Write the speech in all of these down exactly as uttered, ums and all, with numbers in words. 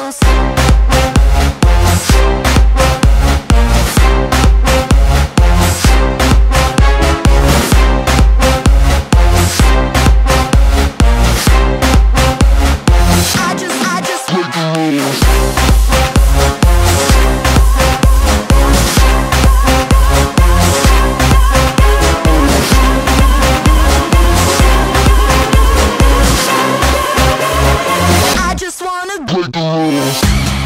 rules. I just, I just break the rules. I just wanna break the rules.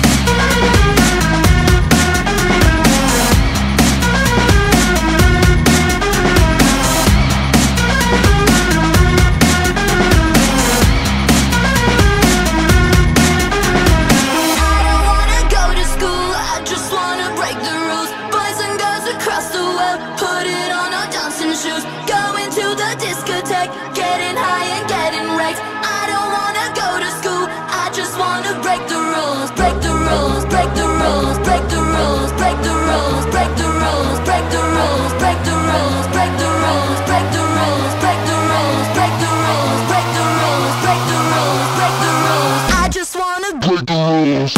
Discotheque, getting high and getting wrecked. I don't wanna go to school, I just wanna break the rules. Break the rules, break the rules, break the rules, break the rules, break the rules, break the rules, break the rules, break the rules, break the rules, break the rules, break the rules, break the rules, break the rules, break the rules. I just wanna break the rules.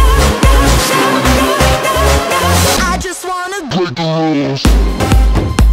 Break the rules.